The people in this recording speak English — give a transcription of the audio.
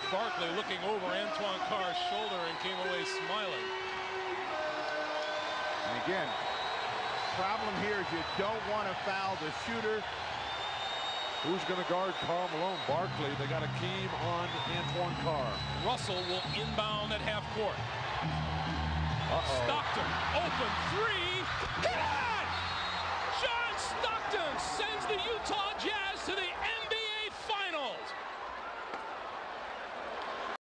Barkley looking over Antoine Carr's shoulder and came away smiling. And again, problem here is you don't want to foul the shooter. Who's going to guard Karl Malone? Barkley. They got a Keem on Antoine Carr. Russell will inbound at half court. Stockton, open three. Good! John Stockton sends the Utah Jazz